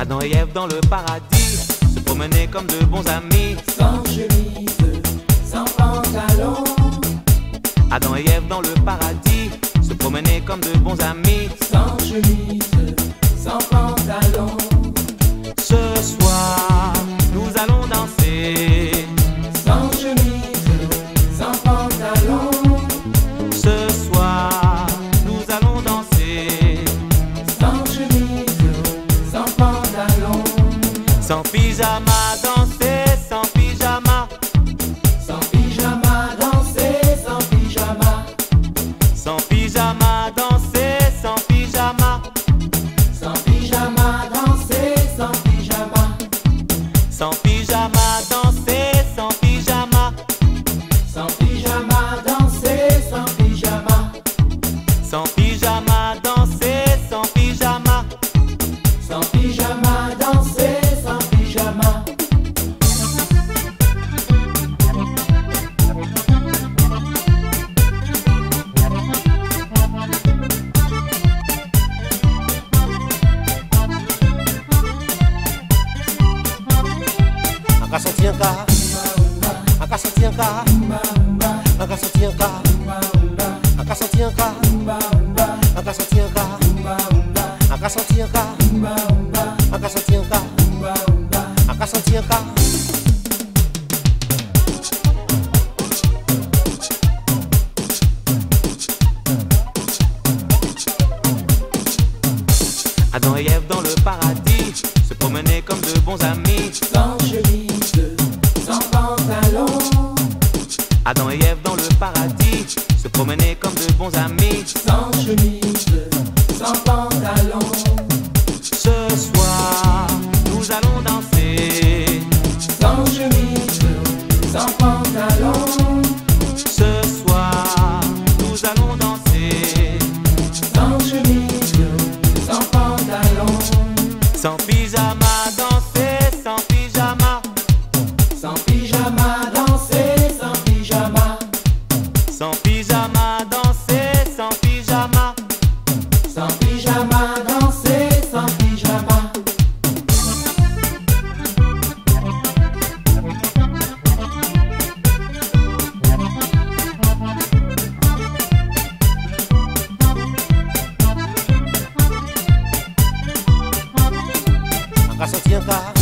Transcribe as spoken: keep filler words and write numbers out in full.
Adam et Ève dans le paradis se promenaient comme de bons amis. Sans chemise, sans pantalon. Adam et Ève dans le paradis se promenaient comme de bons amis. Sans chemise, sans pantalon. Ce soir, nous allons danser. Sans chemise, sans pantalon. Ce soir, nous allons danser. Sans chemise, sans pantalon. Sans pyjama, danser sans pyjama. Sans pyjama, danser sans pyjama. Sans pyjama, danser sans pyjama. Sans pyjama, danser sans pyjama. Sans pyjama, danser sans pyjama. Sans pyjama, danser sans pyjama. Sans pyjama, danser sans pyjama. Sans pyjama, danser sans pyjama. Aka sorti un cas, aka sorti un cas, aka sorti un cas, aka sorti un cas, aka sorti un cas, aka sorti un cas, aka sorti un cas, aka sorti un cas. Adam et Ève dans le paradis se promenaient comme de bons amis. Sans chemise, sans pantalon. Adam et Ève dans le paradis se promenaient comme de bons amis. Sans chemise, sans pantalon. Ce soir, nous allons danser. Sans chemise, sans pantalon. Ce soir, nous allons danser. Sans chemise, sans pantalon. Sans pyjama, danser sans pyjama. Sans pyjama, danser sans pyjama. Sans pyjama, danser sans pyjama. Sans pyjama, danser sans pyjama. Aka sorti un cas,